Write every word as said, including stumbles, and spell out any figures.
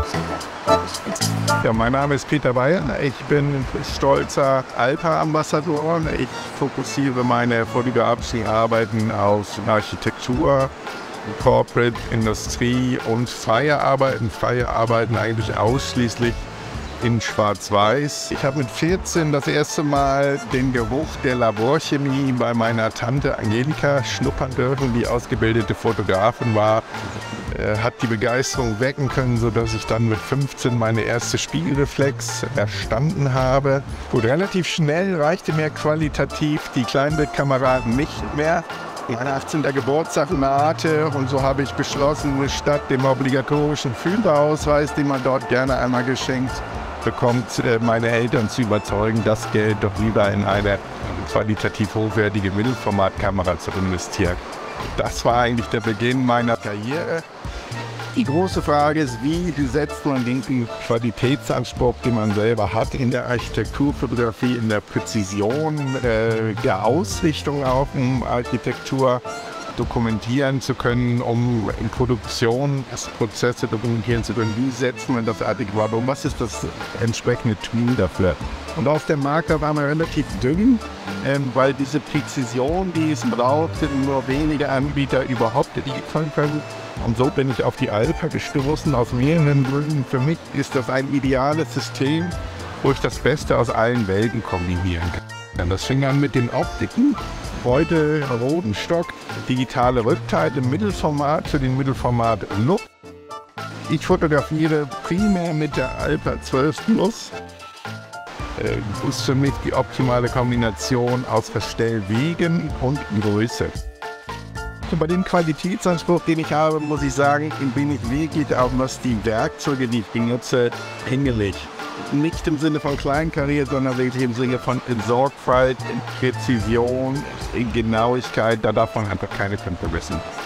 Ja, mein Name ist Peter Weyer. Ich bin stolzer Alpa-Ambassador. Ich fokussiere meine fotografischen Arbeiten auf Architektur, Corporate, Industrie und freie Arbeiten. Freie Arbeiten eigentlich ausschließlich in Schwarz-Weiß. Ich habe mit vierzehn das erste Mal den Geruch der Laborchemie bei meiner Tante Angelika schnuppern dürfen, die ausgebildete Fotografin war. Äh, hat die Begeisterung wecken können, sodass ich dann mit fünfzehn meine erste Spiegelreflex erstanden habe. Gut, relativ schnell reichte mir qualitativ die Kleinbildkamera nicht mehr. Mein achtzehnten Geburtstag nahte und so habe ich beschlossen, statt dem obligatorischen Führerausweis, den man dort gerne einmal geschenkt bekommt, meine Eltern zu überzeugen, das Geld doch lieber in eine qualitativ hochwertige Mittelformatkamera zu investieren. Das war eigentlich der Beginn meiner Karriere. Die große Frage ist, wie setzt man den Qualitätsanspruch, den man selber hat in der Architekturfotografie, in der Präzision äh, der Ausrichtung auf Architektur dokumentieren zu können, um in Produktionsprozesse dokumentieren zu können. Wie setzt man das adäquat um? Was ist das entsprechende Tool dafür? Und auf dem Markt da waren wir relativ dünn, ähm, weil diese Präzision, die es braucht, nur wenige Anbieter überhaupt liefern können. Und so bin ich auf die Alpa gestoßen, aus mehreren Gründen. Für mich ist das ein ideales System, wo ich das Beste aus allen Welten kombinieren kann. Das fing an mit den Optiken. Heute Rodenstock, digitale Rückteile im Mittelformat für den Mittelformat Look. Ich fotografiere primär mit der Alpa zwölf Plus. Das ist für mich die optimale Kombination aus Verstellwegen und Größe. Und bei dem Qualitätsanspruch, den ich habe, muss ich sagen, bin ich wirklich auch, was die Werkzeuge, die ich benutze, hingelegt. Nicht im Sinne von kleinkariert, sondern wirklich im Sinne von Sorgfalt, Präzision, Genauigkeit. Da darf man einfach keine Kompromisse.